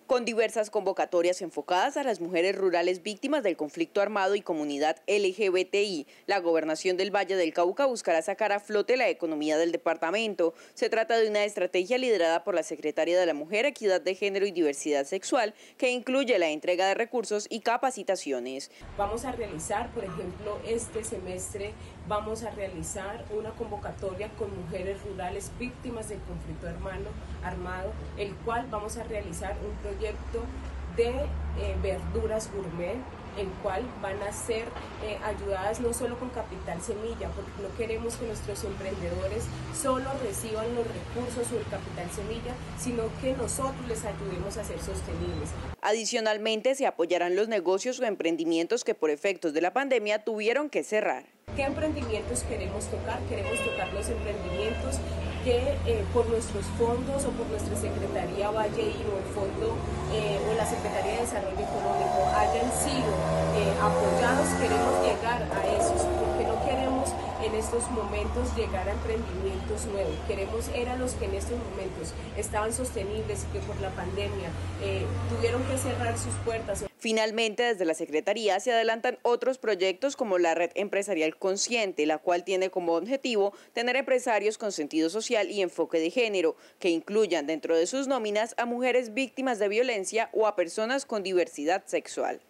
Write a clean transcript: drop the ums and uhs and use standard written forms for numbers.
Con diversas convocatorias enfocadas a las mujeres rurales víctimas del conflicto armado y comunidad LGBTI, la Gobernación del Valle del Cauca buscará sacar a flote la economía del departamento. Se trata de una estrategia liderada por la Secretaría de la Mujer, Equidad de Género y Diversidad Sexual, que incluye la entrega de recursos y capacitaciones. Vamos a realizar, por ejemplo, este semestre vamos a realizar una convocatoria con mujeres rurales víctimas del conflicto armado, el cual vamos a realizar un proyecto de verduras gourmet, el cual van a ser ayudadas no solo con capital semilla, porque no queremos que nuestros emprendedores solo reciban los recursos o el capital semilla, sino que nosotros les ayudemos a ser sostenibles. Adicionalmente, se apoyarán los negocios o emprendimientos que por efectos de la pandemia tuvieron que cerrar. ¿Qué emprendimientos queremos tocar? Queremos tocar los emprendimientos que por nuestros fondos o por nuestra Secretaría Valle o el fondo o la Secretaría de Desarrollo Económico hayan sido apoyados. Queremos llegar a esos, porque no queremos en estos momentos llegar a emprendimientos nuevos. Eran los que en estos momentos estaban sostenibles y que por la pandemia tuvieron que cerrar sus puertas. Finalmente, desde la Secretaría se adelantan otros proyectos como la Red Empresarial Consciente, la cual tiene como objetivo tener empresarios con sentido social y enfoque de género, que incluyan dentro de sus nóminas a mujeres víctimas de violencia o a personas con diversidad sexual.